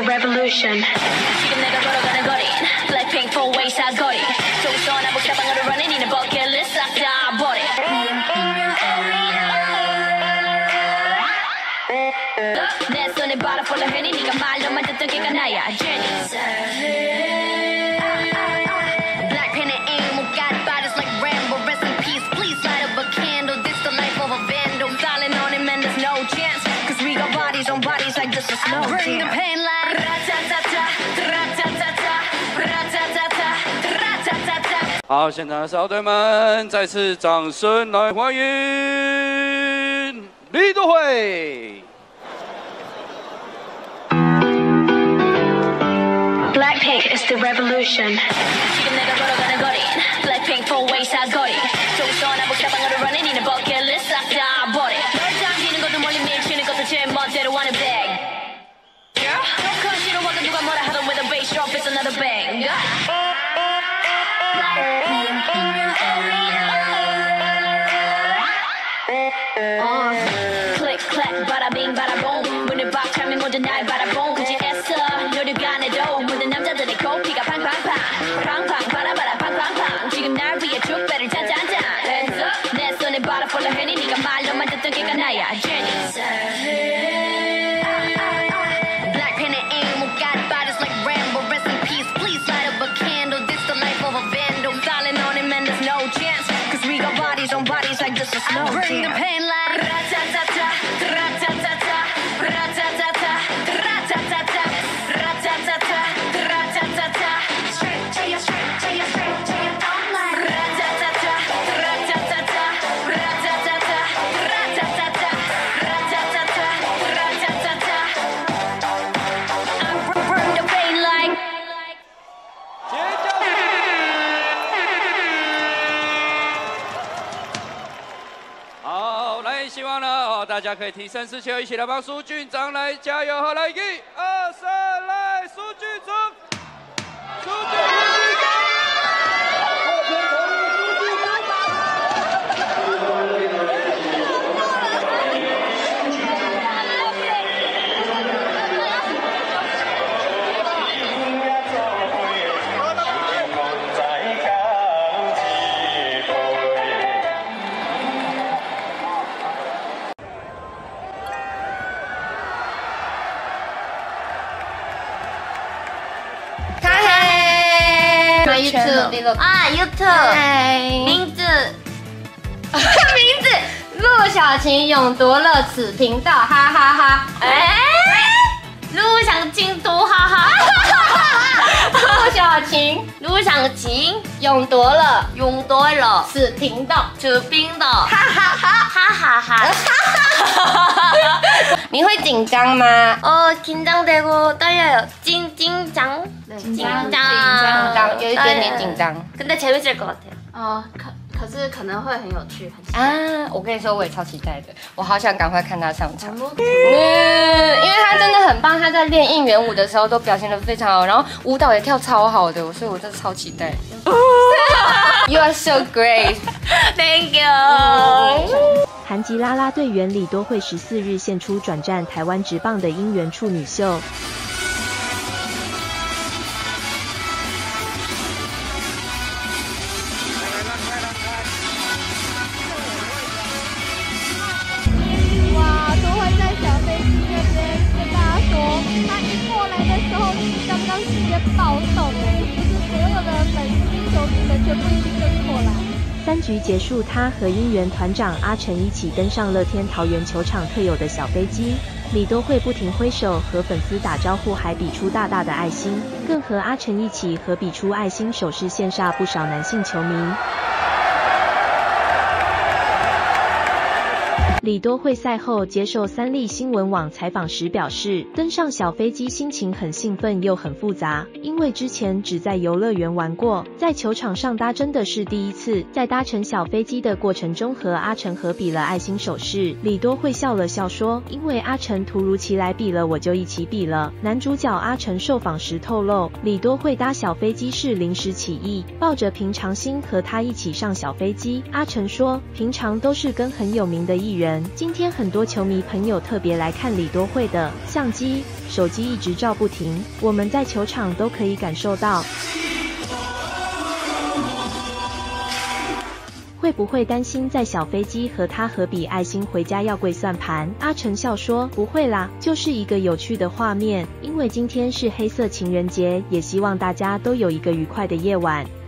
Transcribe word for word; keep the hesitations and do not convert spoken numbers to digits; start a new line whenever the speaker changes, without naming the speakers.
revolution. 지금 내가 걸어가는 거리, Blackpink four-way 사거리. 조선한 복사방으로 running in a bucket list 싹 다 버려. 내 손에 butterfly 흔히 네가 말로만 듣던 걔가 나야, Jenny. Blackpink and aim, got bodies like Rambo. Rest in peace, please light up a candle. This the life of a vandal. Darling on him and there's no chance, cause we got bodies on bodies like this is no I bring the pain like ra-ta-ta-ta, ra-ta-ta-ta, ra-ta-ta-ta, ra-ta-ta-ta。
好，现场的少队们，再次掌声来欢迎李多慧。
Blackpink is the revolution. 지금 내가 걸어가는 거리, Blackpink four-way 사거리. 조선한 복사방으로 running in a bucket list 싹 다 버려. 널 당기는 것도 멀리 밀치는 것도 제 멋대로 하는 bag. 조금 싫어하던 누가 뭐라 하던 with a bass drop it's another bang. Click clack, bada bing, bada boom. 문을 박차면 모두 날 바라본 굳이 애써 노력 안 해도 모든 남자들의 코피가 팡팡팡 팡팡 바라바라 팡팡팡 지금 날 위해 축배를 짠짠짠 Hands up 내 손에 butterfly 흔히 네가 말로만 듣던 걔가 나야 Jenny. Blackpink and aim, got bodies like Rambo. Rest in peace, please light up a candle. This the life of a vandal. Darling on him and there's no chance, cause we got bodies on bodies like this is no bring the pain like ra-ta-ta-ta, ra-ta-ta-ta, ra-ta-ta-ta, ra-ta-ta-ta, ra-ta-ta-ta, ra-ta-ta-ta. Straight to your straight to your straight to your don't like ra-ta-ta-ta, ra-ta-ta-ta, ra-ta-ta-ta, ra-ta-ta-ta, ra-ta-ta-ta, ra-ta-ta-ta. I bring the pain like.
好，来，希望呢，哦，大家可以提升士气，一起来帮苏军长来加油！好，来，一、二、三，来，苏军长，苏军长。
YouTube 啊 ，YouTube， 名字，名字，陆小晴勇夺了此频道，哈哈哈！哎，陆小晴夺，哈哈！陆小晴，陆小晴勇夺了，勇夺了此频道，此频道，哈哈哈，哈哈哈！你会紧张吗？哦，紧张되고 떨려요，紧紧张，紧张，紧张，有一点点紧張。근데 재밌을 것 같아요。哦，可可是可能会很有趣，很期待啊！我跟你说，我也超期待的，我好想赶快看他上场。嗯，因为他真的很棒，他在练应援舞的时候都表现得非常好，然后舞蹈也跳超好的，所以我真的超期待。You are so great, thank you。
韩籍啦啦队员李多慧十四日献出转战台湾职棒的姻缘处女秀。哇，多慧在小飞机那边跟大家说，他一过来的时候，刚刚直接暴动哎，就是所有的粉丝球迷们全部一起跟过来。 三局结束，他和音源团长阿成一起登上乐天桃园球场特有的小飞机。李多慧不停挥手和粉丝打招呼，还比出大大的爱心，更和阿成一起合比出爱心手势，羡煞不少男性球迷。 李多慧赛后接受三立新闻网采访时表示，登上小飞机心情很兴奋又很复杂，因为之前只在游乐园玩过，在球场上搭真的是第一次。在搭乘小飞机的过程中，和阿成合比了爱心手势。李多慧笑了笑说：“因为阿成突如其来比了，我就一起比了。”男主角阿成受访时透露，李多慧搭小飞机是临时起意，抱着平常心和他一起上小飞机。阿成说，平常都是跟很有名的艺人。
人。今天很多球迷朋友特别来看李多慧的相机、手机一直照不停，我们在球场都可以感受到。会不会担心在小飞机和他合笔爱心回家要跪算盘？阿成笑说不会啦，就是一个有趣的画面。因为今天是黑色情人节，也希望大家都有一个愉快的夜晚。